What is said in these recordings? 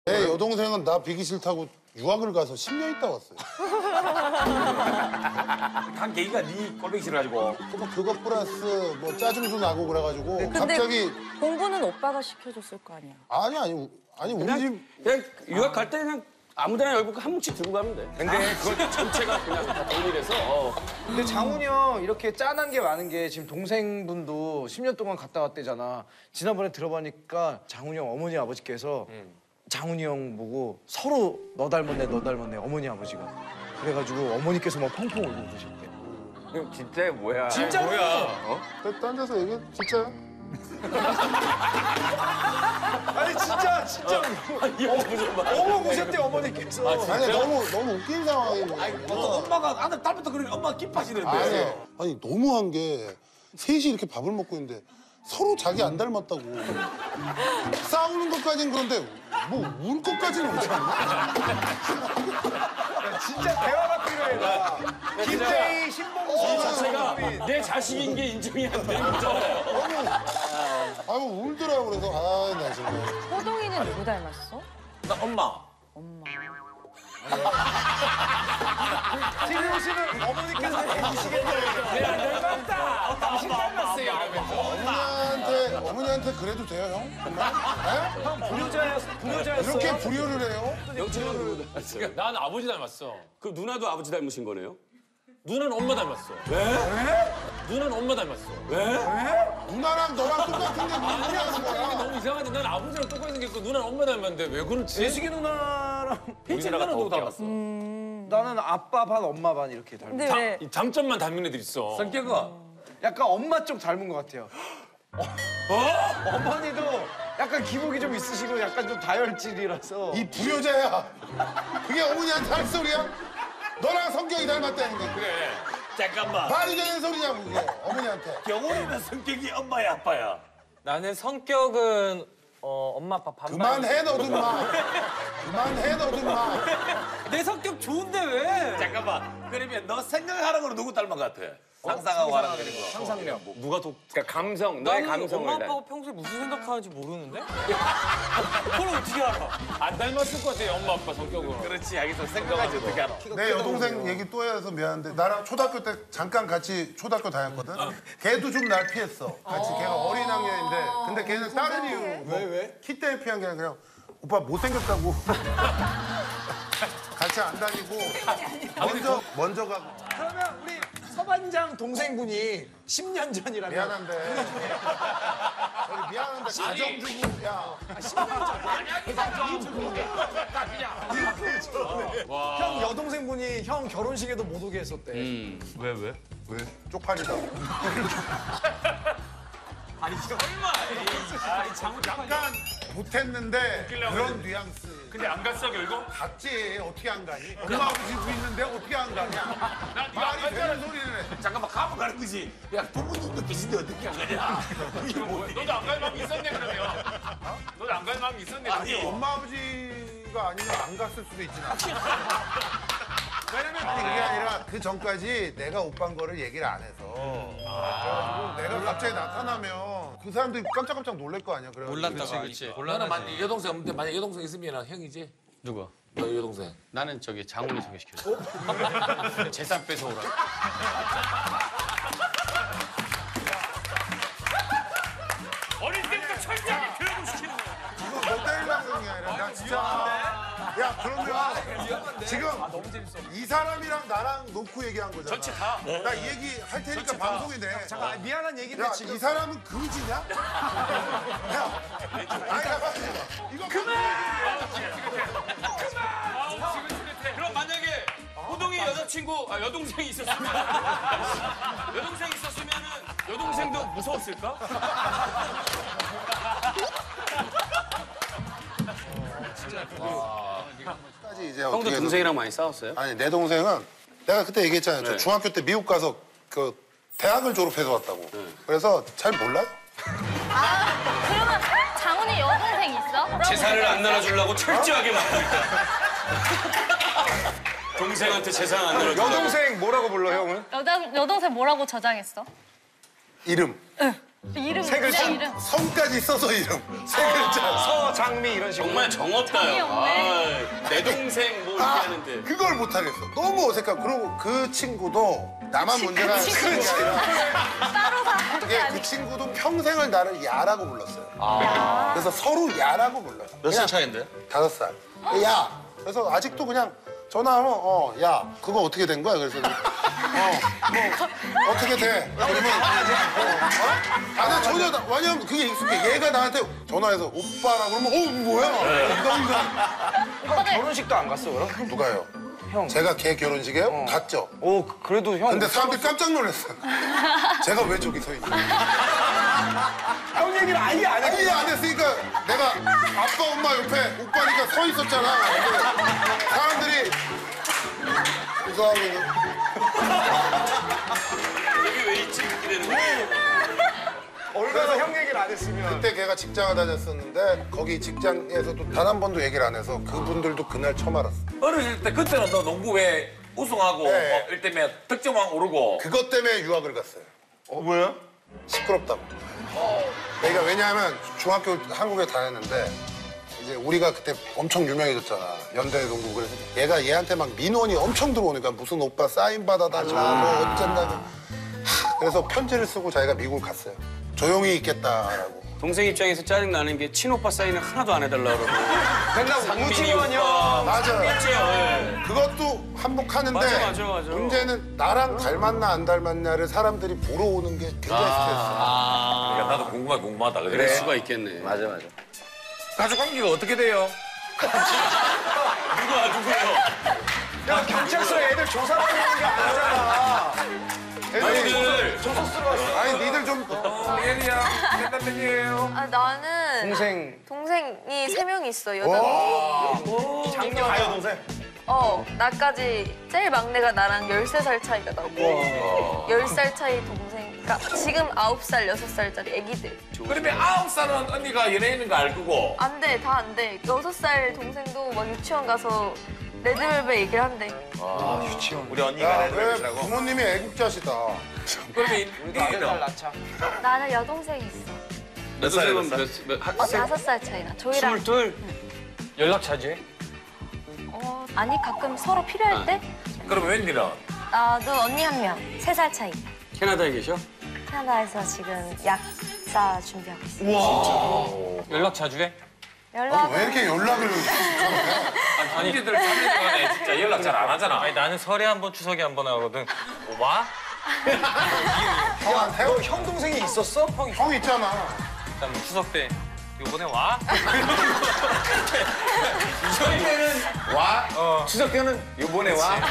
내 여동생은 나 비기 싫다고 유학을 가서 10년 있다 왔어요. 간 계기가 네 꼴보기 싫어가지고. 그것 플러스 뭐 짜증도 나고 그래가지고 근데 갑자기 공부는 오빠가 시켜줬을 거 아니야. 아니 우리 집 그냥 유학 갈 때 그냥 아무데나 열고 한 뭉치 들고 가면 돼. 근데 그건 전체가 그냥 다 동일해서. 근데 장훈이 형 이렇게 짠한 게 많은 게 지금 동생분도 10년 동안 갔다 왔대잖아. 지난번에 들어보니까 장훈이 형 어머니 아버지께서 장훈이 형 보고 서로 너 닮았네 너 닮았네 어머니 아버지가. 그래가지고 어머니께서 막 펑펑 울고 그러셨대. 그럼 진짜 뭐야? 진짜 뭐야? 딴 데서 얘기해 진짜야? 아니 진짜 어머 보셨대 어머니께서. 아니 너무 웃긴 상황이 뭐. 어떤 엄마가 아들 딸부터 그러니 엄마가 기뻐하시는데. 아니 너무한 게 셋이 이렇게 밥을 먹고 있는데 서로 자기 안 닮았다고 싸우는 것까지는 그런데 뭐 울 것까지는 오지 않나? 진짜 대화가 필요해. 나. 김태희, 신봉수 자체가 내 자식인 게 인정이 안 되는 거잖아요. 아유 울더라고 그래서 나 정말. 호동이는 누구 닮았어? 나 엄마. 지금 씨는 어머니께서 해주시겠네요. 내안 닮았다. 당신 닮았어요. 어머니한테 그래도 돼요 형? 정말? 네? 불효자였어요. 이렇게 불효를 해요? 난 아버지 닮았어. 그럼 누나도 아버지 닮으신 거네요? 누나는 엄마 닮았어. 왜? 누나는 엄마 닮았어. 왜? 누나랑 너랑 똑같은데 무슨 소리 하는 이게 거야? 너무 이상한데 난 아버지랑 똑같이 생겼고 누나는 엄마 닮았는데 왜 그렇지? 예식이 누나랑 우리나라가 더 닮았어. 나는 아빠 반 엄마 반 이렇게 닮은. 근데 왜? 이 장점만 닮은 애들 있어. 성격은 약간 엄마 쪽 닮은 것 같아요. 어머니도 약간 기복이 좀 있으시고 약간 좀 다혈질이라서. 이 불효자야. 그게 어머니한테 할 소리야? 너랑 성격이 닮았다는 게 그래. 잠깐만. 말이 되는 소리냐고 그게 어머니한테. 경훈이는 성격이 엄마야 아빠야. 나는 성격은 엄마 아빠 반반. 그만해 너도 마. 그만해 너도 마. 내 성격 좋은데 왜? 잠깐만. 그러면 너 생각하는 거는 누구 닮은 것 같아? 상상하고 하는 거는 거. 상상력. 누가 독? 그러니까 감성, 너의 나는 감성을. 엄마 아빠가 평소에 무슨 생각하는지 모르는데? 그걸 어떻게 알아? 안 닮았을 것 같아 엄마 아빠 성격은. 그렇지. 알겠어. 생각하지 어떻게 알아? 내 여동생 얘기 또 해서 미안한데 나랑 초등학교 때 잠깐 같이 초등학교 다녔거든. 걔도 좀 날 피했어. 같이 걔가 어린 학년인데 근데 걔는 다른 이유. 왜? 키 때문에 피한 게 아니라 그냥 오빠 못생겼다고. 같이 안 다니고 먼저 가고. 그러면 우리 서반장 동생분이 10년 전이라면. 미안한데. 저기 미안한데 가정 주부 야. 형 여동생분이 형 결혼식에도 못 오게 했었대. 왜? 쪽팔리다. 약간 못했는데 그런 뉘앙스. 근데 안 갔어 결국? 갔지 어떻게 안 가니? 엄마 아버지도 있는데 어떻게 안 가냐? 말이 되는 소리를 해. 잠깐만 가면 가는 거지. 야 부모님도 계신데 어떻게 안 가냐? 이게 뭐야? 너도 안 갈 마음이 있었네 그러면. 너도 안 갈 마음이 있었네. 아니 엄마 아버지가 아니면 안 갔을 수도 있지. 왜냐면 아니 그게 아니라 그 전까지 내가 오빠인 거를 얘기를 안 해서 그래가지고 내가 갑자기 나타나면 그 사람들이 깜짝깜짝 놀랄 거 아니야. 몰랐다가. 그렇지. 너는 만약 여동생 없는데 만약 여동생 있으면 형이지? 누구? 너 여동생. 나는 저기 장훈이 소개시켜줘. 재산 뺏어오라. 어릴 때부터 철저하게 교육을 시키는 거야. 이거 너 때릴 방송이 아니라 나 진짜 야 그러면 지금 이 사람이랑 나랑 놓고 얘기한 거잖아. 전체 다. 나 이 얘기 할 테니까 방송에 내. 잠깐 미안한 얘기인데 야, 지금 이 사람은 그지냐? 야, 아니 잠깐만. 이거 그럼 만약에 호동이 여자친구, 여동생이 있었으면 여동생이 있었으면은 여동생도 무서웠을까? 까지 이제 형도 어떻게 해서- 동생이랑 많이 싸웠어요? 아니 내 동생은 내가 그때 얘기했잖아요. 저 중학교 때 미국 가서 그 대학을 졸업해서 왔다고. 그래서 잘 몰라요? 그러면 장훈이 여동생 있어? 재산을 안 나눠주려고 철저하게 막. 동생한테 재산 안 나눠주려고. 여동생 뭐라고 불러 형은? 여동생 뭐라고 저장했어? 이름. 이름 세 글자. 그냥 이름. 성까지 써서 이름. 세 글자. 서장미 이런 식으로. 정말 정없다요. 없네. 아, 내 동생 뭐 이렇게 하는데. 그걸 못하겠어. 너무 어색하고. 그리고 그 친구도 나만 문제가 있는 게 아니라 따로 사. 그게 그 친구도 평생을 나를 야라고 불렀어요. 그래서 서로 야라고 불러요. 몇 살 차인데? 5살. 야. 그래서 아직도 그냥 전화하면 야 그거 어떻게 된 거야? 그래서 뭐 어떻게 돼? 그러면 나 전혀 왜냐면 그게 익숙해. 얘가 나한테 전화해서 오빠라고 그러면 뭐야? 형 결혼식도 안 갔어 그럼? 누가요? 형. 제가 걔 결혼식에 갔죠. 오 그래도 형. 근데 사람들이 깜짝 놀랐어요. 제가 왜 저기 서 있냐. 형 얘기를 아예 안 해. 아니 안 했으니까 내가 아빠 엄마 옆에 오빠니까 서 있었잖아. 근데 사람들이 웃어하고 있는. 여기 왜 있지? 이렇게 되는 거야. 얼마나 형 얘기를 안 했으면. 그때 걔가 직장을 다녔었는데 거기 직장에서도 단 한 번도 얘기를 안 해서 그분들도 그날 처음 알았어. 어렸을 때 그때는 너 농구에 우승하고 네. 뭐 이럴 때면 득점왕 오르고 그것 때문에 유학을 갔어요. 왜요? 시끄럽다고. 그러니까 왜냐하면 중학교 한국에 다녔는데 이제 우리가 그때 엄청 유명해졌잖아. 연대 농구. 그래서 얘가 얘한테 막 민원이 엄청 들어오니까 무슨 오빠 사인 받아달라 뭐 어쩐다. 그래서 편지를 쓰고 자기가 미국을 갔어요. 조용히 있겠다라고. 동생 입장에서 짜증 나는 게 친오빠 사인을 하나도 안 해달라 그러고. 맨날 우지원 형. 맞아. 맞죠? 예. 그것도 한몫하는데 맞아. 문제는 나랑 닮았나 안 닮았냐를 사람들이 보러 오는 게 굉장히 스트레스야. 그러니까 나도 궁금하다. 그럴 수가 있겠네. 맞아. 가족 관계가 어떻게 돼요? 누구예요? 야 경찰서에 애들 조사하는 게 아니잖아. 아이들. 조사 쓰러 왔어. 아니 니들 좀 예리야, 맨날 팬이에요. 아, 나는 동생. 동생이 3명이 있어, 여자친구. 장녀 가요 동생. 나까지 제일 막내가 나랑 13살 차이가 나고 10살 차이 동생. 그러니까 지금 9살, 6살짜리 애기들. 그러면 9살은 언니가 연예인인 거 알고 안 돼, 다 안 돼. 6살 동생도 막 유치원 가서 레드벨벳 얘기를 한대. 유치원. 우리 언니가 왜 레드벨벳이라고. 부모님이 애국자시다. 그러면 우리도 아들 이는 낳자. 나는 여동생이 있어. 몇 살이면 몇 학생? 5살 차이나. 저희랑 22? 연락 자주 해? 아니 가끔 서로 필요할 때 그러면 웬일은? 나도 언니 한 명, 3살 차이. 캐나다에 계셔? 캐나다에서 지금 약사 준비하고 있어. 연락 자주 해? 연락은 왜 이렇게 연락을 언니들 자매들간에 진짜 연락 잘 안 하잖아. 아니 나는 설에 한 번, 추석에 한 번 하거든. 와? 형한테? 너 형 동생이 있었어? 형 있잖아. 그다음 추석 때 요번에 와? 추석 때는 요번에 와.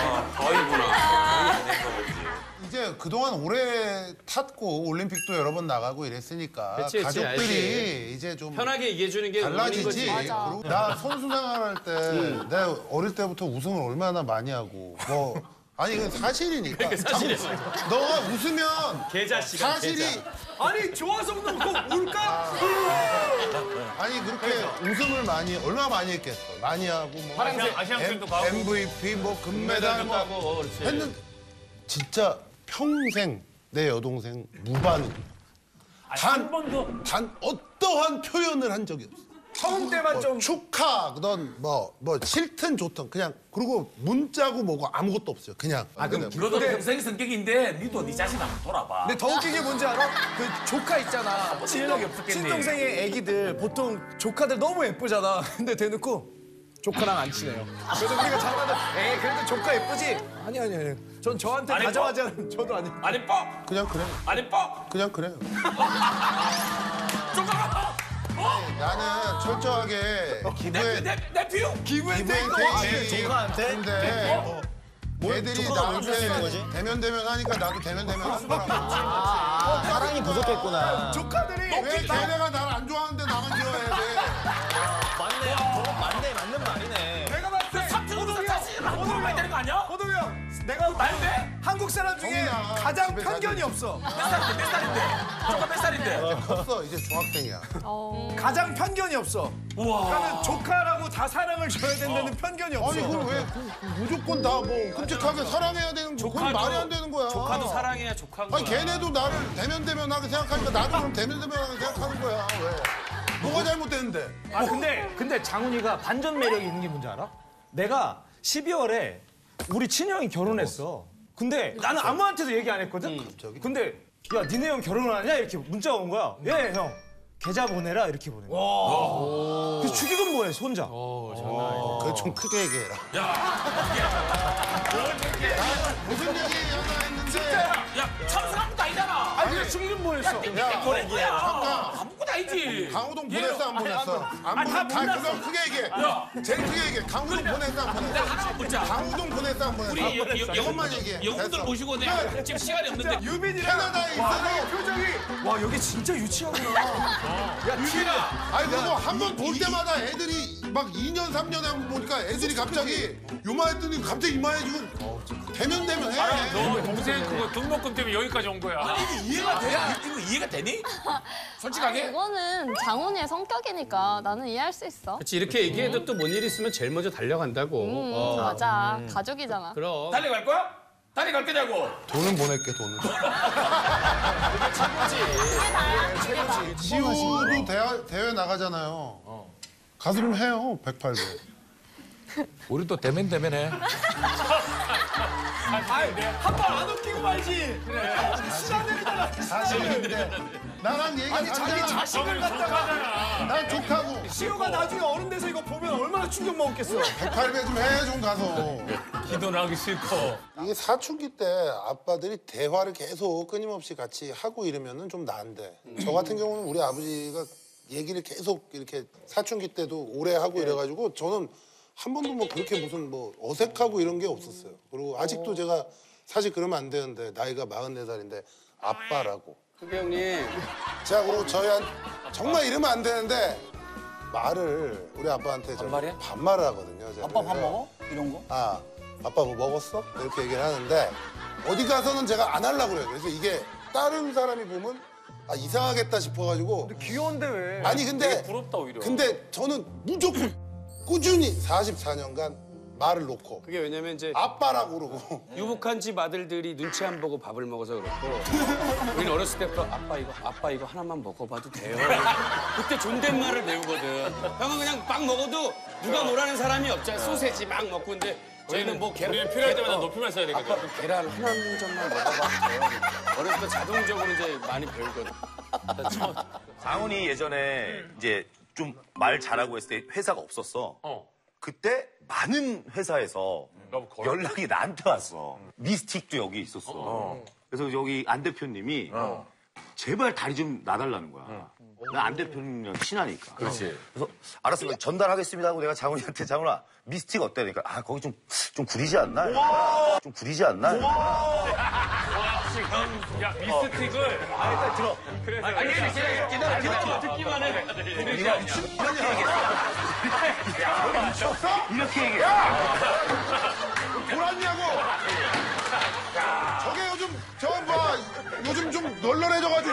이제 그동안 오래 탔고 올림픽도 여러 번 나가고 이랬으니까 그치, 가족들이 알지. 이제 좀 편하게 얘기해주는 게 달라지지. 원인 거지. 그리고 나 선수 생활할 때 내가 어릴 때부터 우승을 얼마나 많이 하고 뭐 아니 이건 사실이니까. 너가 웃으면 계좌시간, 사실이 계좌. 아니 좋아서 웃는 거 울까? 아니 그렇게 웃음을 많이 얼마나 많이 했겠어. 많이 하고 뭐 아시안게임도 가고. MVP 뭐 금메달 뭐 따고 그렇지. 했는데 진짜 평생 내 여동생 무반 한 번도 단 어떠한 표현을 한 적이 없어. 처음 때만 좀. 축하든 뭐 싫든 좋든 그냥 그리고 문자고 뭐고 아무것도 없어요. 그냥. 그냥 너도 평생 성격인데 니도 네 자신 한번 돌아봐. 근데 더 웃긴 게 뭔지 알아? 그 조카 있잖아. 연락이 없었겠니? 친동생의 애기들 보통 조카들 너무 예쁘잖아. 근데 대놓고 조카랑 안 친해요. 그래서 우리가 장난을 에이 그래도 조카 예쁘지? 아니. 전 저한테 아니, 다정하지 않으면 저도 아니. 아니 뻐! 그냥 그래. 아니 뻐! 그냥 그래. 조금만 나는 철저하게 기부에 내 비유! 기부에 조카한테? 근데 애들이 나한테 대면 하니까 나도 대면 하는 거라고. 사랑이 부족했구나. 조카들이 왜 걔네가 나를 안 좋아하는데 나만 좋아해야 돼? 맞는 말이네. 내가 봤을 때 삼촌도 자신 한번 가야 되는 거 아니야? 호동이 형, 내가 말돼? 한국 한국 사람 중에 가장 편견이 없어. 몇 살인데? 조카 몇 살인데? 컸어. 이제 중학생이야. 가장 편견이 없어. 그러니까 조카라고 다 사랑을 줘야 된다는 편견이 없어. 아니 그걸 왜 무조건 다 뭐 끔찍하게 사랑해야 되는 거 그건 말이 안 되는 거야. 조카도 사랑해야 조카인 거야. 아니 걔네도 나를 대면대면하게 생각하니까 나도 그럼 대면대면하게 생각하는 거야. 왜? 뭐가 잘못됐는데? 아 근데 장훈이가 반전 매력이 있는 게 뭔지 알아? 내가 12월에 우리 친형이 결혼했어. 근데 나는 아무한테도 얘기 안 했거든. 갑자기? 근데 야 니네 형 결혼하냐 이렇게 문자가 온 거야. 예 형. 계좌 보내라 이렇게 보낸 거야. 그래서 축의금 보내 혼자. 그거 좀 크게 얘기해라. 무슨 얘기하나 했는데. 야, 참석한 것도 아니잖아. 아니 그냥 축의금 보냈어. 야, 보낸 거야. 잠깐. 아무것도 아니지. 강호동 보냈어 안 보냈어? 안 다 보냈어. 그거 크게 얘기해. 제일 크게 얘기해. 강호동 보냈어 안 보냈어? 하나 묻자. 강호동 보냈어 안 보냈어? 우리 이것만 얘기해. 영웅들 됐어. 모시고 내가 지금 시간이 없는데. 캐나다에 있어서 표정이 와 여기 진짜 유치하구나. 야 유빈아. 아니 그래도 한 번 볼 때마다 애들이 막 2년 3년에 한 번 보니까 애들이 갑자기 요만했더니 갑자기 이만해지고 대면 해. 너 동생 그거 등록금 때문에 여기까지 온 거야. 아니 이게 이해가 돼? 이거 이해가 되니? 솔직하게? 이거는 장훈이의 성격이니까 나는 이해할 수 있어. 그렇지 이렇게 얘기해도 또 뭔 일 있으면 제일 먼저 달려간다고. 맞아. 가족이잖아. 그럼. 달려갈 거야? 달려갈 거냐고? 돈은 보낼게 돈은. 지우도 대회 나가잖아요. 가서 좀 해요 108배. 우리 또 대면해. 한 번 안 웃기고 말지. 사실은 근데 나랑 얘기 아니 자기 자식을 갖다가 난 좋다고. 시호가 나중에 어른 돼서 이거 보면 얼마나 충격 먹었겠어. 108배 좀 해 좀 가서. 기도는 하기 싫고. 이게 사춘기 때 아빠들이 대화를 계속 끊임없이 같이 하고 이러면은 좀 나은데 저 같은 경우는 우리 아버지가 얘기를 계속 이렇게 사춘기 때도 오래 하고 이래가지고 저는 한 번도 뭐 그렇게 무슨 뭐 어색하고 이런 게 없었어요. 그리고 아직도 제가 사실 그러면 안 되는데 나이가 44살인데 아빠라고. 근데 형님. 제가 그리고 저희한 정말 이러면 안 되는데 말을 우리 아빠한테 반말이야? 반말을 하거든요. 제가. 아빠 밥 먹어? 이런 거? 아, 아빠 뭐 먹었어? 이렇게 얘기를 하는데 어디 가서는 제가 안 하려고 그래요. 그래서 이게 다른 사람이 보면 아, 이상하겠다 싶어가지고. 귀여운데 왜? 아니 근데 부럽다 오히려. 근데 저는 무조건 꾸준히 44년간 말을 놓고 그게 왜냐면 이제 아빠라고 그러고 유복한 집 아들들이 눈치 안 보고 밥을 먹어서 그렇고 우리는 어렸을 때부터 아빠 이거 하나만 먹어봐도 돼요. 그때 존댓말을 배우거든. 형은 그냥 빵 먹어도 누가 뭐라는 사람이 없잖아. 소세지 막 먹고 근데 저희는 뭐 우리는 필요할 때마다 높이만 써야 되거든. 아빠 그 계란 한 점만 먹어봐도 돼요. 어렸을 때 자동적으로 이제 많이 배우거든. 장훈이 예전에 이제 좀 말 잘하고 했을 때 회사가 없었어. 그때 많은 회사에서 연락이 나한테 왔어. 미스틱도 여기 있었어. 그래서 여기 안 대표님이 제발 다리 좀 놔달라는 거야. 나 안 대표님이랑 친하니까. 그렇지. 그래서 알았어, 전달하겠습니다 하고 내가 장훈이한테 장훈아 미스틱 어때? 그러니까 아 거기 좀 구리지 않나? 좀 구리지 않나? 야 미스틱을. 일단 들어. 그래서. 기다려 듣기만 해. 이렇게 얘기해. 돌았냐고. 저게 요즘 요즘 좀 널널해져가지고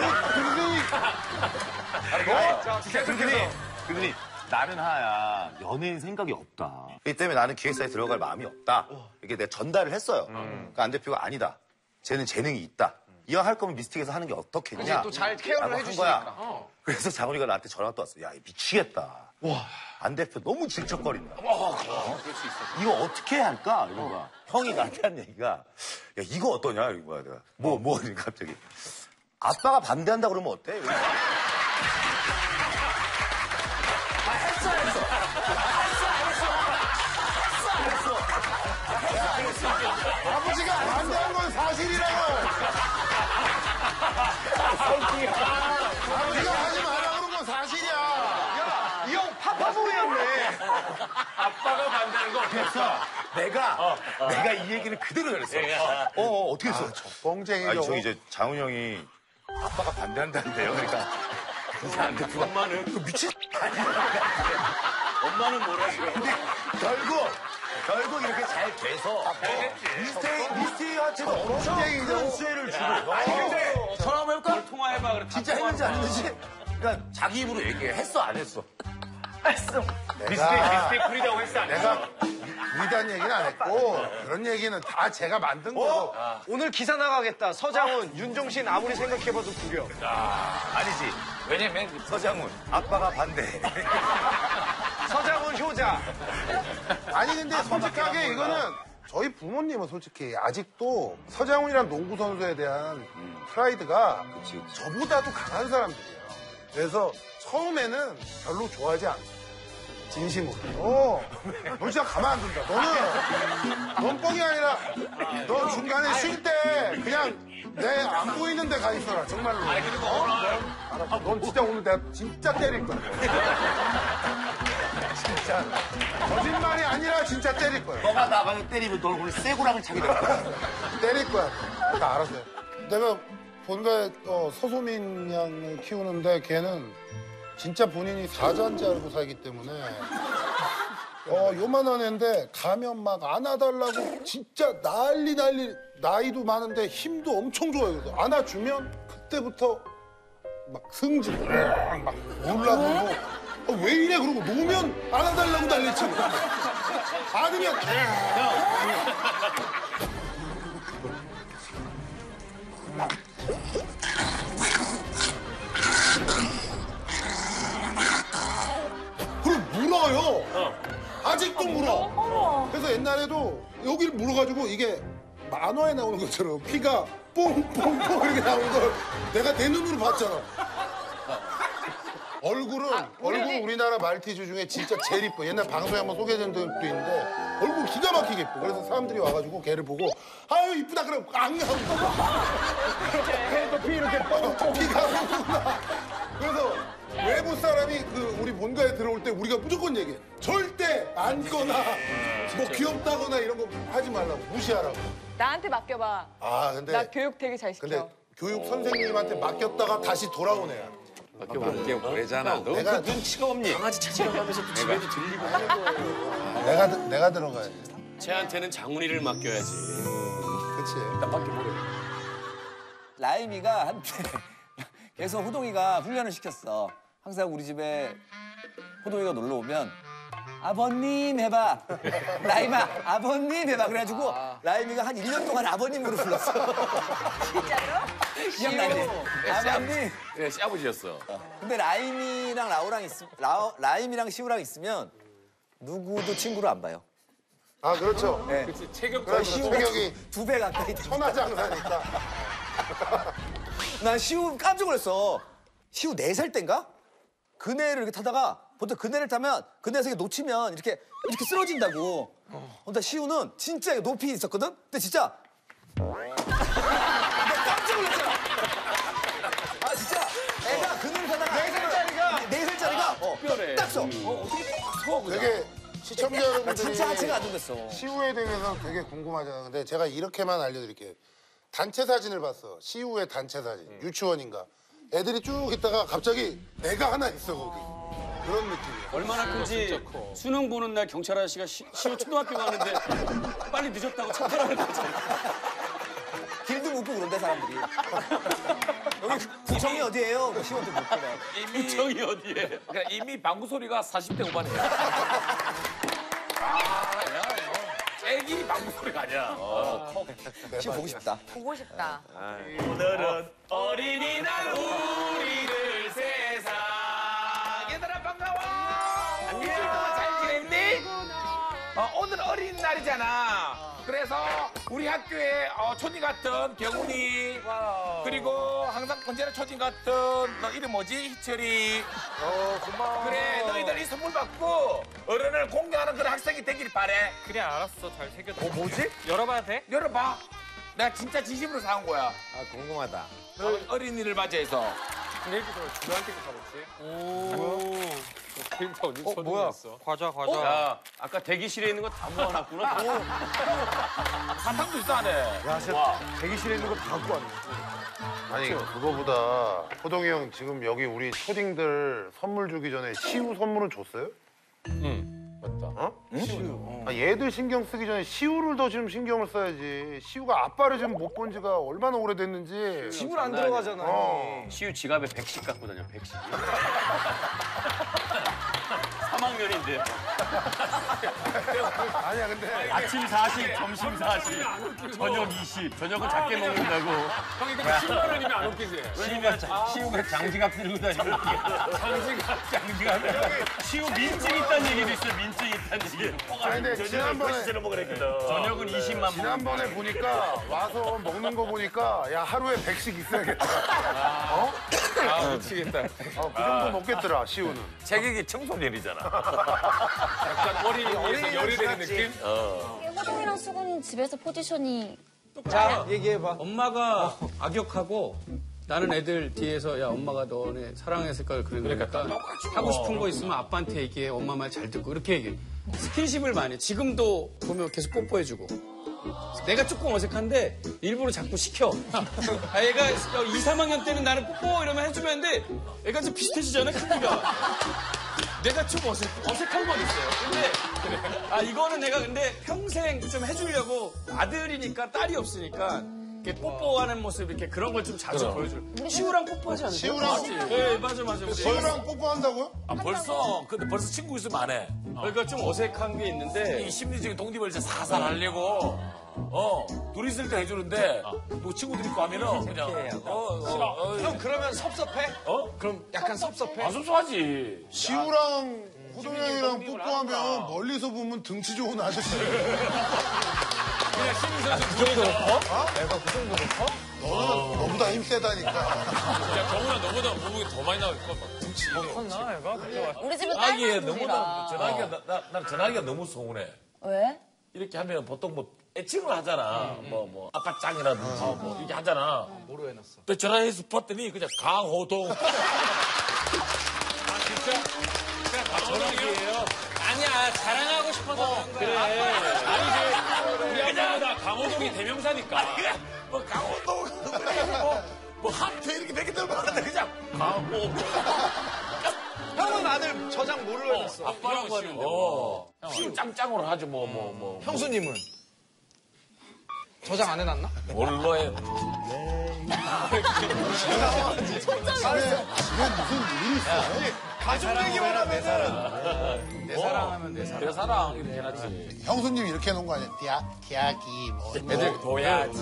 그러더니 나는 하야 연예인 생각이 없다. 그렇기 때문에 나는 기획사에 들어갈 마음이 없다. 이렇게 내가 전달을 했어요. 그러니까 안 대표가 아니다. 쟤는 재능이 있다. 이왕 할 거면 미스틱에서 하는 게 어떻겠냐. 또 잘 케어를 해주시니까. 그래서 장훈이가 나한테 전화가 또 왔어. 야 미치겠다. 안 대표 너무 질척거린다. 이거 어떻게 해야 할까? 이런 거야. 형이 나한테 한 얘기가 야 이거 어떠냐? 이런 거야. 내가 뭐 그러니까 갑자기 아빠가 반대한다 그러면 어때? 아버지가 반대한 건 사실이라고. 아버지가 하지 마라 그런 건 사실이야. 이 형 파파보이였네. 아빠가 반대하는 거 그래서 내가 이 얘기를 그대로 잘했어. 어떻게 했어? 뻥쟁이 아니 저거. 저기 이제 장훈 형이 아빠가 반대한다는데요. 그러니까 안 대표가 엄마는 그 미친 아니야. 엄마는 뭐라 그래? 근데 결국 결국 이렇게 잘 돼서 미스테이한테도 엄청 수혜를 주고. 전화 한번 해볼까? 통화해봐. 그래. 진짜 했는지 안 했는지. 그러니까 자기 입으로 얘기해. 했어 안 했어? 미스테이 쿨이라고 했어 안 했어? 내가 위단 얘기는 안 했고 그런 얘기는 다 제가 만든 거고. 오늘 기사 나가겠다. 서장훈, 윤종신 아무리 생각해봐도 구려. 아니지. 왜냐면 서장훈 아빠가 반대. 서장훈 효자. 아니 근데 솔직하게 이거는 저희 부모님은 솔직히 아직도 서장훈이란 농구 선수에 대한 프라이드가 저보다도 강한 사람들이에요. 그래서 처음에는 별로 좋아하지 않아요. 진심으로. 너 진짜 가만 안 둔다. 넌 뻥이 아니라 너 중간에 쉴 때 그냥 내 안 보이는 데 가 있어라. 정말로. 알았어. 넌 진짜 오늘 내가 진짜 때릴 거야. 진짜. 거짓말이 아니라 진짜 때릴 거야. 너가 나가서 때리면 너 오늘 쇠고랑을 차게 될 거야. 때릴 거야. 나 알았어요. 내가 본가에 서소민 양을 키우는데 걔는 진짜 본인이 사자인지 알고 살기 때문에 요만한 애인데 가면 막 안아달라고 진짜 난리 나이도 많은데 힘도 엄청 좋아요. 그래서 안아주면 그때부터 막 승질 막 올라오고 왜 이래 그러고 놓으면 안아달라고 난리치고 아니면 그럼 물어요. 아직도 물어. 그래서 옛날에도 여기를 물어가지고 이게 만화에 나오는 것처럼 피가 뽕뽕뽕 이렇게 나오는 걸 내가 내 눈으로 봤잖아. 얼굴 우리나라 말티즈 중에 진짜 제일 이뻐. 옛날 방송에 한번 소개된 적도 있는데 얼굴 기가 막히게 이뻐. 그래서 사람들이 와가지고 걔를 보고 아유 이쁘다 그러면 안 가고 피 이렇게 뻥뻥 피가 나오구나. 그래서 외부 사람이 우리 본가에 들어올 때 우리가 무조건 얘기해. 절대 앉거나 뭐 귀엽다거나 이런 거 하지 말라고. 무시하라고. 나한테 맡겨봐. 아 근데 나 교육 되게 잘 시켜. 근데 교육 선생님한테 맡겼다가 다시 돌아온 애야. 맡겨볼게요. 그러잖아. 너 내가 눈치가 없니? 강아지 찾으러 가면서 또 집에도 들리고 하는 거예요. 내가 들어가야지. 쟤한테는 장훈이를 맡겨야지. 그치. 일단 맡겨보래. 라임이가 한때 계속 호동이가 훈련을 시켰어. 항상 우리 집에 호동이가 놀러 오면 아버님 해봐. 라임아 아버님 해봐. 그래가지고 라임이가 한 1년 동안 아버님으로 불렀어. 진짜로? 기억나지? 아버님. 네, 시아버지였어. 근데 라임이랑 라임이랑 시우랑 있으면 누구도 친구를 안 봐요. 아 그렇죠. 네. 그럼 체격이 2배 가까이 돼. 천하장사니까. 난 시우 깜짝 놀랐어. 시우 4살 땐가? 그네를 이렇게 타다가 보통 그네를 타면 그네에서 놓치면 이렇게 쓰러진다고. 근데 시우는 진짜 높이 있었거든? 근데 진짜 내가 깜짝 놀랐잖아. 아 진짜 애가 그네를 타다가 4살짜리가 딱 서. 어떻게 딱 서? 되게 시청자 여러분들이 진짜 하체가 안 좋겠어. 시우에 대해서 되게 궁금하잖아. 근데 제가 이렇게만 알려드릴게요. 단체 사진을 봤어. 시우의 단체 사진. 유치원인가. 애들이 쭉 있다가 갑자기 애가 하나 있어 거기. 그런 느낌이야. 얼마나 큰지 수능 보는 날 경찰 아저씨가 시우 초등학교 가는데 빨리 늦었다고 차별하는 거잖아. 길도 묻고 그런데 사람들이. 여기 구청이 어디예요? 시우한테 묻더라. 구청이 어디에? 그러니까 이미 방구 소리가 40대 후반이야. 애기 방구 소리가 아니야. 시우 보고 싶다. 보고 싶다. 오늘은 어린이날 우리들 세상. 얘들아 반가워. 안녕. 잘 지냈니? 오늘 어린이날이잖아. 그래서 우리 학교에 초딩 같은 경훈이 그리고 항상 언제나 초딩 같은 너 이름 뭐지? 희철이. 고마워. 그래 너희들 이 선물 받고 어른을 공경하는 그런 학생이 되길 바래. 그래 알았어 잘 새겨둬. 뭐지? 열어봐도 돼? 열어봐. 내가 진짜 진심으로 사온 거야. 아 궁금하다. 어린이를 맞이해서. 내일부터 주한테도 가봤지? 캐릭터 언제 뭐야? 과자. 야, 아까 대기실에 있는 거 다 모아놨구나. 사탕도 있어 안에. 야 진짜 대기실에 있는 거 다 갖고 왔네. 아니 그거보다 호동이 형 지금 여기 우리 초딩들 선물 주기 전에 시우 선물은 줬어요? 응. 아, 얘들 신경 쓰기 전에 시우를 더 지금 신경을 써야지. 시우가 아빠를 지금 못 본 지가 얼마나 오래됐는지. 집을 안 들어가잖아. 시우 지갑에 100씩 갖고 다녀, 100씩. 3학년인데. 아니야, 근데. 아침 40, 점심 40, 저녁 20. 저녁은 작게 먹는다고. 형이 근데 10만 원이면 안 웃기지? 시우가 장지갑 들고 다니는 장지갑. 시우 민증 있다는 얘기도 있어요, 민증 있다는 얘기. 아니, 근데 지난번에. 저녁은 20만 원. 지난번에 보니까 와서 먹는 거 보니까 야 하루에 100씩 있어야겠다. 어? 미치겠다. 그 정도 먹겠더라 시우는. 체격이 청소년이잖아. 약간 어린이에서 열이 되는 느낌? 호동이랑 수근이 집에서 포지션이 자, 얘기해봐. 엄마가 악역하고 나는 애들 뒤에서 야 엄마가 너네 사랑했을 걸 그러니까 하고 싶은 거 있으면 아빠한테 얘기해. 엄마 말 잘 듣고 이렇게 얘기해. 스킨십을 많이 해. 지금도 보면 계속 뽀뽀해주고. 내가 조금 어색한데 일부러 자꾸 시켜. 아, 얘가 2, 3학년 때는 나는 뽀뽀 이러면 해주면 하는데 애가 좀 비슷해지잖아 크기가. 내가 좀 어색한 건 있어요. 근데 아 이거는 내가 근데 평생 좀 해주려고 아들이니까 딸이 없으니까 이렇게 뽀뽀하는 모습 이렇게 그런 걸 좀 자주 보여줘. 시우랑 뽀뽀하지 않으세요? 시우랑? 네 맞아. 시우랑 뽀뽀한다고요? 근데 벌써 친구 있으면 안 해. 그러니까 좀 어색한 게 있는데 이 심리적인 독립을 진짜 살살 하려고. 둘이 있을 때 해주는데, 뭐 친구들 있고 하면은 그냥. 형 그러면 섭섭해? 그럼 약간 섭섭해? 안 섭섭하지. 시우랑 호동 형이랑 뽀뽀하면 멀리서 보면 등치 좋은 아저씨. 그냥 신인 선수 그 정도로 커? 내가 그 정도로 커? 너는 너보다 힘 세다니까. 야, 정훈아 너보다 몸무게 더 많이 나올 것 같아. 컸나 얘가? 우리 집은 전화기에 딸만 너무, 둘이라. 난 전화기가 너무 서운해. 왜? 이렇게 하면 보통 뭐 애칭을 하잖아. 뭐 아빠 짱이라든지 뭐 이렇게 하잖아. 뭐로 해놨어? 또 전화해서 봤더니 그냥 강호동. 전화기예요? 아니야, 자랑하고 싶어서 그런 거야. 그래. 아니지. 우리 아빠보다 강호동이 대명사니까. 뭐 강호동. 뭐 하트 이렇게 몇 개 들어봤는데 그냥 강호동. 형은 아들 저장 뭘로 해놨어? 아빠라고 하는데. 시우 짱짱으로 하죠. 뭐. 형수님은? 저장 안 해놨나? 뭘로 해? 무슨 일이 있어? 가족 얘기만 하면은 내 사랑하면 내 사랑 이렇게 해놨지. 형수님 이렇게 해놓은 거 아니야? 띠아기 뭐. 애들 둬야지.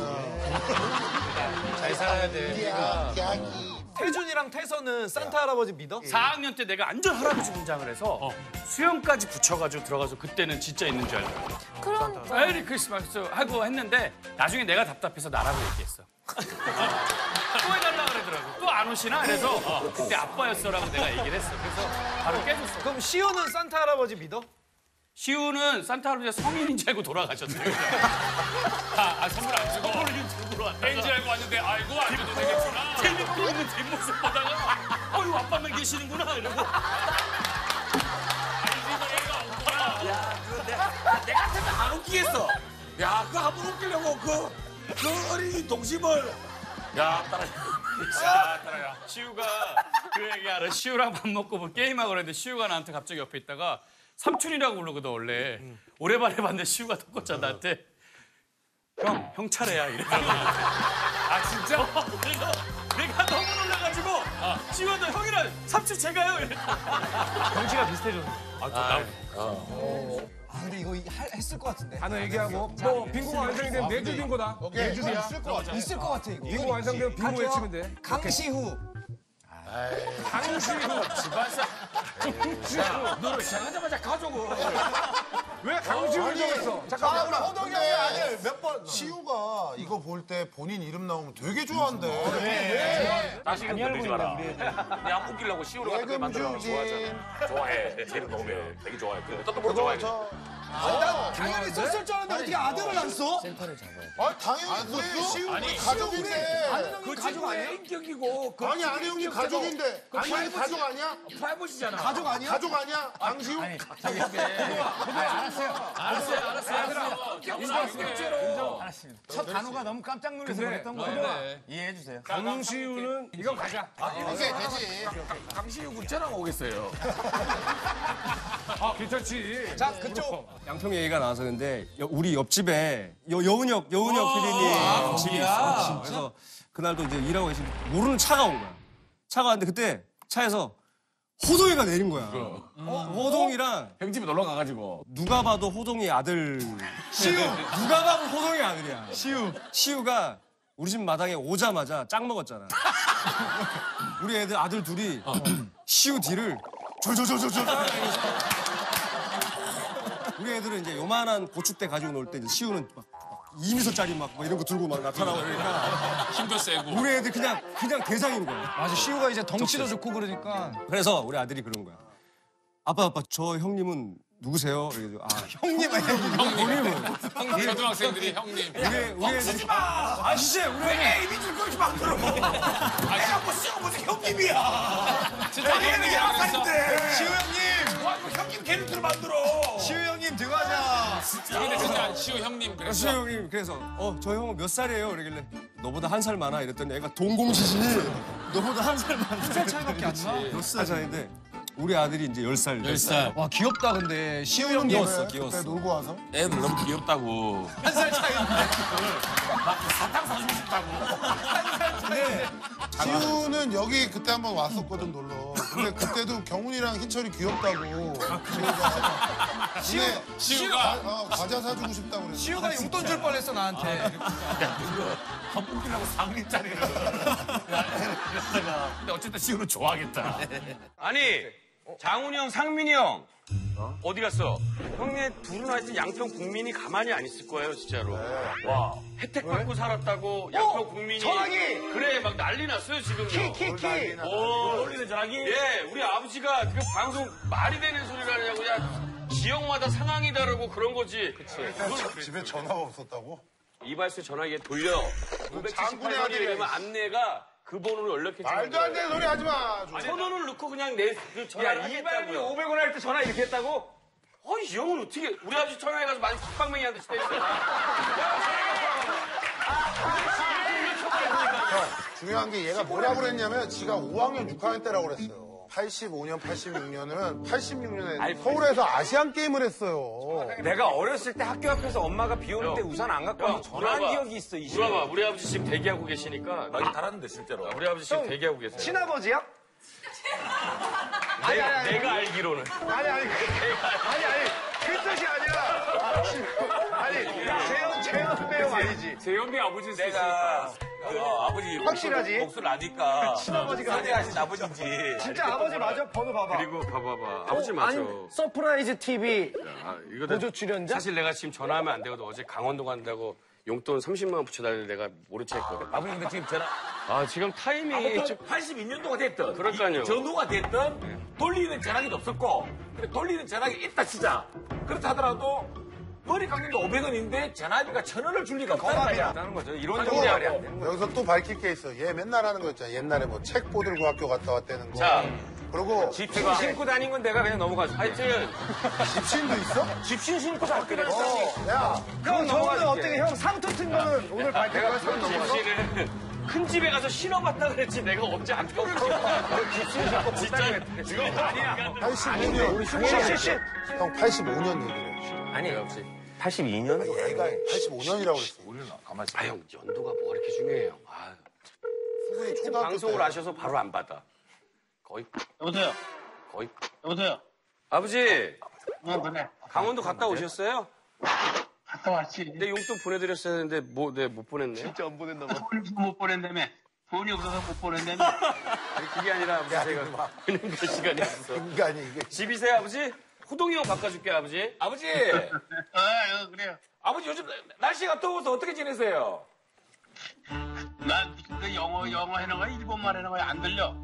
잘 살아야 돼. 띠아기. 태준이랑 태서는 산타 할아버지 믿어? 4학년 때 내가 완전 할아버지 분장을 해서 수영까지 붙여가지고 들어가서 그때는 진짜 있는 줄 알고 그런 메리 크리스마스 하고 했는데 나중에 내가 답답해서 나라고 얘기했어. 또 해달라 그러더라고. 또 안 오시나? 그래서 그때 아빠였어라고 내가 얘기를 했어. 그래서 바로 깨졌어. 그럼 시우는 산타 할아버지 믿어? 시우는 산타 할아버지가 성인인 줄 알고 돌아가셨어요. 선물 안 주고. 선물을 들고 왔다가 왠지 알고 왔는데, 아이고, 안 줘도 되겠구나. 재밌고 있는 뒷모습 보다가 어휴 아빠만 계시는구나 이러고 내가 같으면 안 웃기겠어. 야, 그거 한번 웃기려고 그 어린이 동심을. 야, 따라야. 시우가 그 얘기 알아. 시우랑 밥 먹고 뭐 게임하고 그랬는데 시우가 나한테 갑자기 옆에 있다가 삼촌이라고 부르거든 원래. 오래반에 봤는데 시우가 덮었잖아 나한테. 형 차례야 이러더라고. 아, 진짜? 그래서 내가 너무 놀라가지고 시우가 너 형이랑 삼촌 제가요 이랬 경치가 비슷해졌네. 근데 이거 했을 것 같은데. 단어 얘기하고. 뭐, 빙고가 완성이 되면 내주 빙고다. 내주야. 있을 것 같아. 있을 것 같아 이거. 빙고 완성되면 빙고 외치면 돼. 강시후. 강시후. 너를 시작하자마자 가져고. 왜 강시후를 적었어? 잠깐만. 호동이 형이 아니에요. 몇 번. 시우가 이거 볼 때 본인 이름 나오면 되게 좋아한대. 다시 건드리지 마라. 그냥 웃기려고 시우를 갖다 만들어 좋아하잖아. 좋아해. 제 이름 넣으면 되게 좋아해. 또뭐 좋아해. 당연히 썼을 줄 알았는데 어떻게 아들을 안 써? 아 당연히 우리 시우 가족인데. 그 가족 아니야? 인격이고. 그 아니 형님 가족인데. 아니 가족 아니야? 프라이버시잖아. 가족 아니야? 가족 아니야? 강시우? 알았어요. 첫 단어가 너무 깜짝 놀라서 그랬던 거예요. 이해해 주세요. 강시우는 이거 가자. 오케이, 되지. 강시우 군처럼 오겠어요. 괜찮지. 자, 그쪽 양평 얘기가 나와서 근데 우리 옆집에 여은혁 PD님 집이 있어. 그래서 그날도 이제 일하고 계신 모르는 차가 온 거야. 차가 왔는데 그때 차에서 호동이가 내린 거야. 호동이랑 형집에 놀러 가가지고 누가 봐도 호동이 아들 시우. 누가 봐도 호동이 아들이야. 시우가 우리 집 마당에 오자마자 짝 먹었잖아. 우리 애들 아들 둘이 시우 뒤를 졸졸졸졸 따라다니면서 우리 애들은 이제 요만한 고추대 가지고 놀 때 이제 시우는 막 2미터짜리 막 이런 거 들고 막 나타나고 그러니까 힘도 세고. 우리 애들 그냥 대상인 거야. 맞아, 시우가 이제 덩치도 좋고 그러니까. 그래서 우리 아들이 그런 거야. 아빠 저 형님은 누구세요? 그래서 형님은 형님 초등학생들이 형님. 우리 애들이 아저씨 우리 애들 이미지를 그렇게 만들어. 내가 뭐 시우 무슨 형님이야. 진짜 얘는 양살인데. 시우 형님! 와, 이거 형님 캐릭터를 만들어. 시우 형님 들어가자. 근데 진짜 시우 형님 그랬어. 시우 형님 그래서 저 형은 몇 살이에요? 그러길래 너보다 한 살 많아 이랬더니 애가 동공지진이 너보다 한 살 많아. 한 살 차이밖에 안 나? 몇 살 차이인데 우리 아들이 이제 10살. 10살. 와, 귀엽다 근데. 시우 형님. 귀여웠어. 그때 놀고 와서. 애들 너무 귀엽다고. 한 살 차이인데. 사탕 사주고 싶다고. 근데 시우는 여기 그때 한번 왔었거든 놀러. 근데 그때도 경훈이랑 희철이 귀엽다고. 시우가 과자 사주고 싶다고 그랬어. 시우가 용돈 줄 뻔했어 나한테. 헛웃기려고 3일짜리를. 근데 어쨌든 시우는 좋아하겠다. 아니 장훈이 형, 상민이 형 어디 갔어? 형네 둘은 하여튼 양평 국민이 가만히 안 있을 거예요 진짜로. 와 혜택 받고 살았다고 양평 국민이. 전화기! 그래 막 난리 났어요 지금. 키. 오 놀리는 전화기? 예 우리 아버지가 그 방송 말이 되는 소리를 하느냐고 그냥 지역마다 상황이 다르고 그런 거지. 그치. 집에 전화가 없었다고? 이발소 전화기에 돌려 578번이 되면 안내가 그 번호로 연락해 주는 말도 안 되는 소리 하지 마. 천원을 넣고 그냥 그 전화를 하겠다고요. 500원 할 때 전화 이렇게 했다고? 이 형은 어떻게 우리 아버지 전화해 가서 많이 국방맹이한테 때리잖아. 중요한 게 얘가 뭐라고 그랬냐면 지가 5학년 6학년 때라고 그랬어요. 85년, 86년에 서울에서 아시안 게임을 했어요. 내가 어렸을 때 학교 앞에서 엄마가 비 오는 때 우산 안 갖고 와서 전화한 기억이 있어. 물어봐. 우리 아버지 지금 대기하고 계시니까. 나 이거 달았는데 실제로. 우리 아버지 지금 대기하고 계세요. 친아버지야? 내가 알기로는. 아니 그 뜻이 아니라 재현 배우 아니지. 재현비 아버지 내가 아버지 확실하지? 목소리를 아니까 친아버지가 상대하신 아버지인지. 진짜 아버지 맞아? 번호 봐봐. 그리고 봐봐봐. 아버지 맞아. 서프라이즈 TV 이거 보조 출연자? 사실 내가 지금 전화하면 안 되거든. 어제 강원도 간다고 용돈 30만 원 붙여달래 내가 모른 체 했거든. 아버지 근데 지금 전화. 지금 타이밍이 82년도가 됐든. 그러니까요. 전후가 됐든 돌리는 전화기도 없었고. 근데 돌리는 전화기 있다 치자. 그렇다 하더라도 머리 깎는데 500원인데 전화비가 1,000원을 줄 리가 없다는 말이야. 하는 거죠. 그리고 여기서 또 밝힐 게 있어. 얘 맨날 하는 거 있잖아. 옛날에 뭐 책보 들고 학교 갔다 왔다는 거. 자, 그리고 집신 신고 다닌 건 내가 그냥 넘어가죠. 하여튼 집신도 있어? 집신 신고 학교 다녔다니. 야, 그럼 저거는 어떻게 형 상투 튼 거는 오늘 내가 밝힐 거야? 집신을 큰 집에 가서 신어봤다 그랬지. 내가 언제 학교를 집신 신고 못 다녔대. 지금 아니야. 85년. 형 85년 얘기를 해. 아니, 없지. 82년? 얘가 85년이라고 그랬어. 형, 연도가 뭐가 이렇게 중요해요. 수근이 지금 초등학교 방송을 때. 하셔서 바로 안 받아. 여보세요? 거의. 여보세요? 아버지, 그래. 강원도 갔다 오셨어요? 갔다 왔지. 내 용돈 보내드렸어야 했는데, 못 보냈네. 진짜 안 보낸다 봐. 돈이 못 보낸다며. 돈이 없어서 못 보낸다며. 아니, 그게 아니라, 아버지, 제가 그냥 그 시간이 없어. 인간이 이게. 집이세요, 아버지? 호동이 형 바꿔줄게, 아버지. 아버지. 그래요. 아버지 요즘 날씨가 더워서 어떻게 지내세요? 난 무슨 그 영어 해는 거야? 일본말 해는 거야? 안 들려.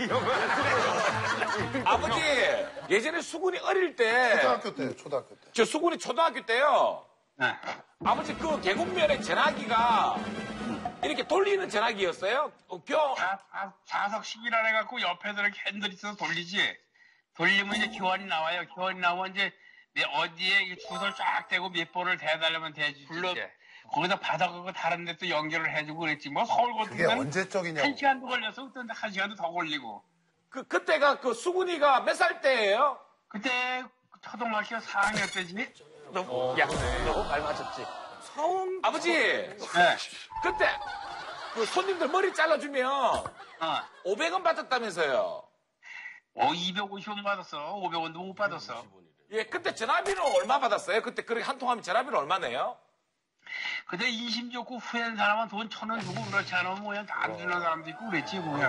아버지 예전에 수근이 어릴 때 초등학교 때. 저 수근이 초등학교 때요. 네. 아버지 그 계곡면에 전화기가 이렇게 돌리는 전화기였어요? 자석식이라 해갖고 옆에서 이렇게 핸들이 있어서 돌리지. 돌리면 이제 교환이 나와요. 교환이 나오면 이제 어디에 주소를 쫙 대고 몇 번을 대달라면 대주지. 거기다 받아가고 다른 데 또 연결을 해주고 그랬지. 뭐 서울 그게 같은 언제적이냐고. 1시간도 걸려서 그때 1시간도 더 걸리고. 그때가 그 수근이가 몇 살 때예요? 그때 초등학교 4학년 때지. 너무 발 맞췄지. 아버지. 네. 그때 그 손님들 머리 잘라주면 500원 받았다면서요. 250원 받았어. 500원도 못 받았어. 예, 그때 전화비는 얼마 받았어요? 그때 그렇게 한 통 하면 전화비는 얼마 내요? 그때 인심 좋고 후회한 사람은 돈 1,000원 주고 그렇지 않으면 뭐야 안 주는 사람도 있고 그랬지 뭐야.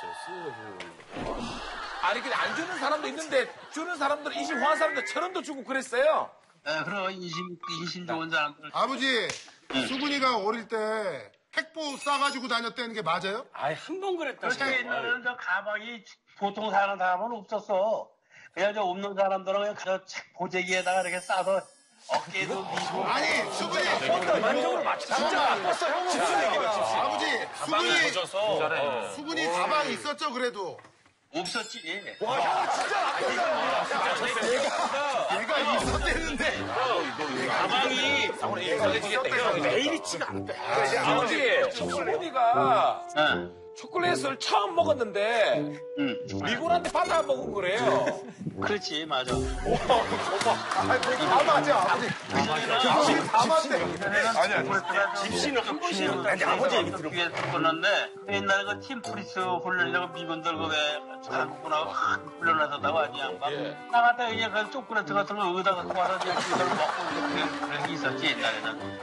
아니 근데 안 주는 사람도 있는데 주는 사람들 인심 후한 사람들 1,000원도 주고 그랬어요. 네, 그럼 인심 좋은 사람들. 아버지, 수근이가 어릴 때 택보 싸가지고 다녔다는 게 맞아요? 아이, 한 번 그랬다. 그렇죠. 옛날에는 저 가방이 보통 사는 사람은 없었어. 그냥 저 없는 사람들은 그냥 저 보재기에다가 이렇게 싸서 어깨에도 미고. 아니, 수근이. 만족으로 맞춰. 진짜. 아버지, 수근이 가방 있었죠, 그래도? 없었지. 와, 형 진짜 얘가 있었대는데. 가방이 매일 있지가 않대. 아버지, 수근이가 초콜릿을 처음 먹었는데 미군한테 받아 먹은 거래요. 그렇지, 맞아. 다 맞아, 아버지. 다 맞네. 집시는 한 번씩은 아니 아버지 얘기 들었는데 옛날에 그 팀프리스 훈련이라고 미군들 왜 한국군하고 훈련하셨다고 아니야? 나 같아 이제 그 초콜릿 같은 거 의다가 와서 그냥 그걸 먹고 그런 게 있었지 옛날에는.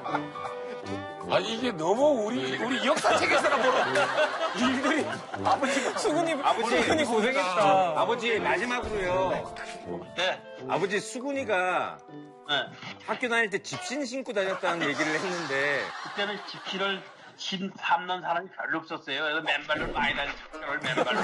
아니 이게 너무 우리 역사책에서나 보는 일들이 수근이 고생했다. 아버지 마지막으로요. 네. 아버지 수근이가 학교 다닐 때 집신 신고 다녔다는 얘기를 했는데 그때는 집시를 담는 사람이 별로 없었어요. 그래서 맨발로 많이 다녔어요. 맨발로.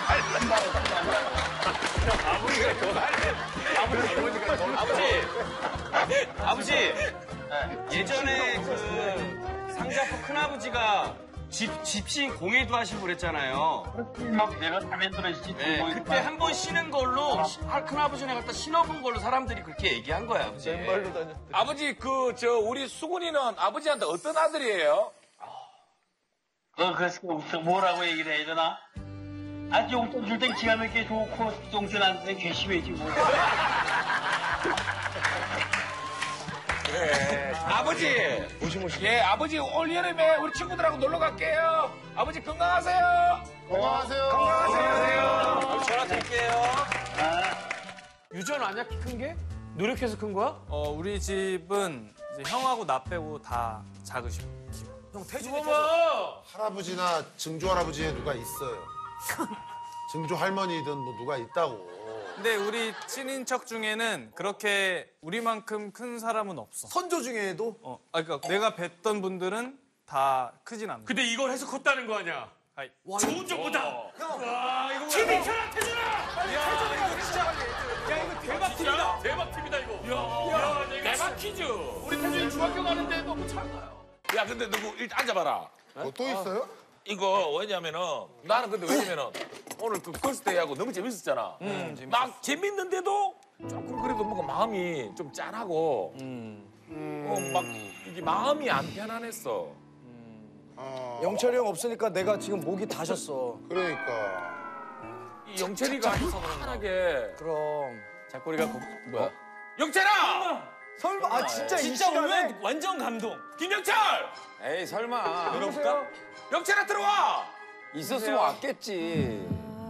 아버지, 예전에 그 상자포 큰아버지가 집신 공예도 하시고 그랬잖아요. 막 내가 가면 들어있지. 네, 그때 한 번 신은 걸로 큰아버지네 갖다 신어본 걸로 사람들이 그렇게 얘기한 거야, 아버지. 맨발로 다녔대. 아버지 우리 수근이는 아버지한테 어떤 아들이에요? 그래서 뭐라고 얘기를 해야 되나? 아직 용돈 줄 땐 기가 막히게 좋고 용돈 안 줄 땐 괘씸해지 뭐. 네. 아버지. 예, 아버지 올 여름에 우리 친구들하고 놀러 갈게요. 아버지 건강하세요. 건강하세요. 건강하세요. 전화 드릴게요. 유전 아니야, 키 큰 게? 노력해서 큰 거야? 우리 집은 이제 형하고 나 빼고 다 작으시고. 형 태준이 할아버지나 증조 할아버지에 누가 있어요. 증조 할머니든 뭐 누가 있다고. 근데 우리 친인척 중에는 그렇게 우리만큼 큰 사람은 없어. 선조 중에도? 그러니까 내가 뵀던 분들은 다 크진 않아. 근데 이걸 해서 컸다는 거 아니야? 와, 좋은 정보다. 와, 이거 TV 켜라, 태준아! 태준아, 진짜. 야, 이거 대박 팀이다. 대박 팀이다, 이거. 야, 대박 퀴즈. 우리 태준이 중학교 가는데 너무 작아요. 야, 근데 누구 일단 앉아봐라. 또 있어요? 이거 왜냐면은 나는 근데 왜냐면은 오늘 그 걸스데이하고 너무 재밌었잖아. 막 재밌는데도 조금 그래도 뭔가 마음이 좀 짠하고 막 이게 마음이 안 편안했어. 영철이 형 없으니까 내가 지금 목이 다셨어. 그러니까. 이 영철이가 편하게. 그럼. 작고리가 뭐야? 영철아! 설마 진짜 이 진짜 시간에? 오면 완전 감동. 김영철! 에이 설마. 들어볼까? 영철아 들어와! 있었으면 왔겠지.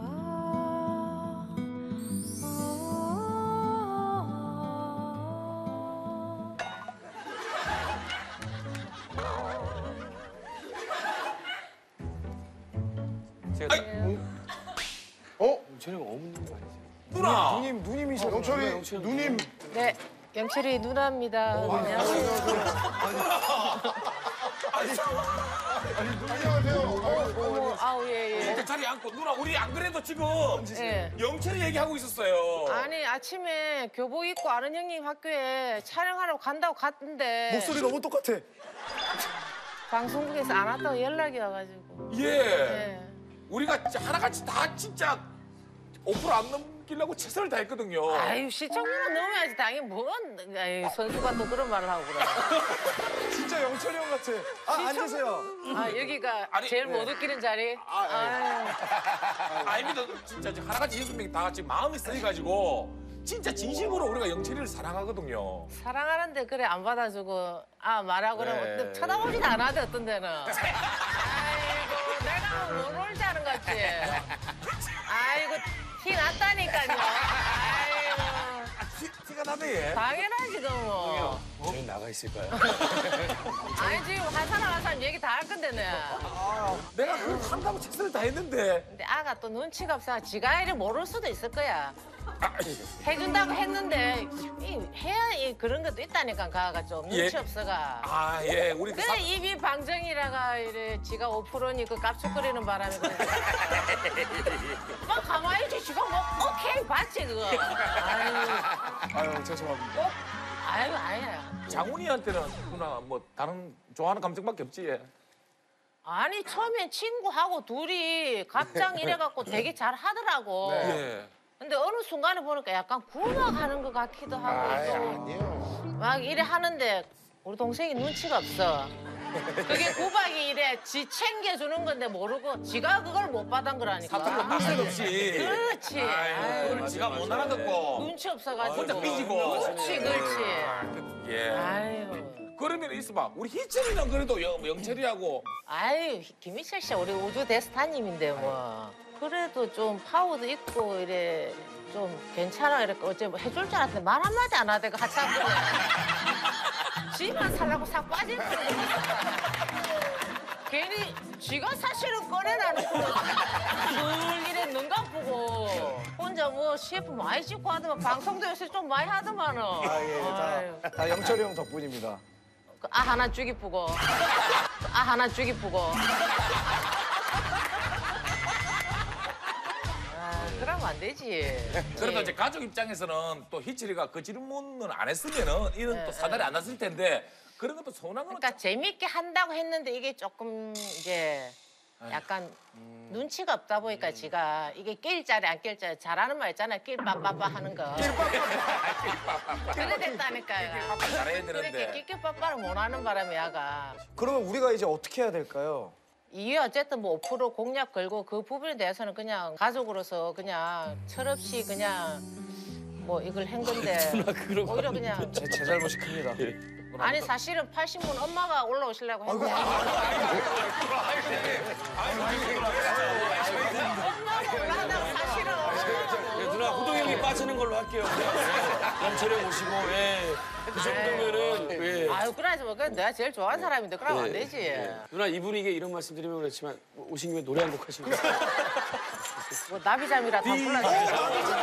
영철이가 없는 거 아니지? 누나! 누님이셔. 영철이 누님. 네, 영철이 누나입니다. 안녕하세요. 안녕하세요. 어머, 아우, 예. 진짜 자리에 앉고 누나 우리 안 그래도 지금 예. 영철이 얘기하고 있었어요. 아니, 아침에 교복 입고 아는 형님 학교에 촬영하러 간다고 갔는데 목소리 너무 똑같아. 방송국에서 안 왔다고 연락이 와가지고. 예. 예. 우리가 하나같이 다 진짜 5% 안 넘게 웃기려고 최선을 다했거든요. 아유 시청률은 넘어야지 당연히 뭔 아유, 선수가 또 그런 말을 하고 그래. 진짜 영철이 형 같아. 아, 앉으세요. 아 여기가 아니, 제일 못 웃기는 자리. 아닙니다. 진짜 하나같이 6명 다 같이 마음이 쓰여가지고 진짜 진심으로 우리가 영철이를 사랑하거든요. 사랑하는데 그래 안 받아주고 아 말하고 그러면 쳐다보지도 않아도 어떤 데는. 아이고 내가 모를 줄 아는 거지. 아이고 티 났다니까요. 아이고 티가 나네 얘. 당연하지 뭐. 저희 나가 있을까요? 아니 지금 한 사람 얘기 다 할 건데 네. 내가 그걸 한다고 최선을 다했는데. 근데 아가 또 눈치가 없어. 지가 이를 모를 수도 있을 거야. 해준다고 했는데 해야 그런 것도 있다니까 가가 좀 눈치 없어가. 아 예, 우리 그래 입이 방정이라가 이래 지가 5%니 그 깝죽거리는 바람에 그래. 막 가만히 있지 지가 뭐 오케이 봤지 그거. 아유 죄송합니다. 아유 아니야. 장훈이한테는 누나 뭐 다른 좋아하는 감정밖에 없지 얘. 아니 처음엔 친구하고 둘이 갑장 이래갖고 되게 잘 하더라고. 예. 근데 어느 순간에 보니까 약간 구박하는 것 같기도 하고 아니요. 막 이래 하는데 우리 동생이 눈치가 없어. 그게 구박이 이래 지 챙겨주는 건데 모르고 지가 그걸 못 받은 거라니까. 사투리가 빡색 없이. 그렇지. 그걸 지가 못 알아듣고. 눈치 없어가지고. 혼자 삐지고. 그렇지 그렇지. 예. 아유. 그러면 있어봐. 우리 희철이는 그래도 영철이하고. 아유 김희철 씨 우리 우주 대스타님인데 뭐. 그래도 좀 파워도 있고 이래 좀 괜찮아 이렇게 어째 뭐 해줄 줄 알았는데 말 한마디 안 하다가 하찮거든. 지만 살라고 싹 빠진 거야. 괜히 지가 사실은 꺼내놔놓고 늘 이래 눈 감고 혼자 뭐 CF 많이 찍고 하더만 방송도 요새 좀 많이 하더만은. 다 영철이 형 덕분입니다. 아 하나 쭉 이쁘고 아 하나 쭉 이쁘고. 그러면 안 되지. 그래도 이제 가족 입장에서는 또 희철이가 그 질문을 안 했으면은 이런 또 사달이 안 났을 텐데 그런 것도 서운한 건. 그러니까 재밌게 한다고 했는데 이게 조금 이제 약간 눈치가 없다 보니까 지가 이게 낄 자리 안 낄 자리 잘하는 말 있잖아. 낄 빠빠빠 하는 거. 그래 됐다니까요. 잘해야 되는데. 그렇게 낄낄빠빠를 못 하는 바람에 야가. 그러면 우리가 이제 어떻게 해야 될까요? 이게 어쨌든 뭐 5% 공약 걸고 그 부분에 대해서는 그냥 가족으로서 그냥 철없이 그냥 뭐 이걸 한 건데 오히려 그냥 제 잘못이 큽니다. 아니 사실은 80분 엄마가 올라오시려고 했는데 엄마가 올라가다가 사실은 누나 호동 형이 빠지는 걸로 할게요. 영철이 오시고 그 정도면은 아유 그래야지 뭐 내가 제일 좋아하는 사람인데 그러면 안 되지. 누나 이 분위기에 이런 말씀 드리면 그렇지만 오신 김에 노래 한 곡 하시면 뭐 나비잠이라 다 불러주세요.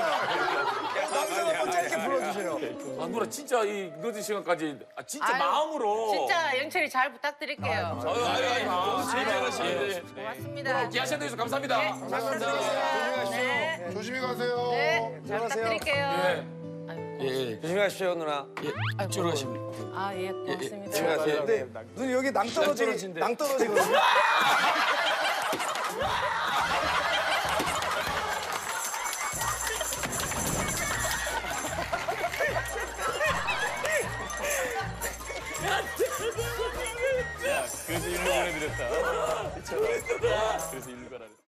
나비잠 짧게 불러주세요. 아 누나 진짜 이 늦은 시간까지 진짜 마음으로. 진짜 영철이 잘 부탁드릴게요. 아유 너무 재미나시는데. 고맙습니다. 기아시아 대해서 감사합니다. 네, 감사합니다. 네. 조심히 가세요. 네, 잘 부탁드릴게요. 예. 조심히 가십시오 누나. 이쪽으로 가시면. 아, 예, 고맙습니다. 조심히 가세요. 근데 눈 여기 낭떠러지거든요. 그래서 일로 보내드렸다. 그래서 일로 가라.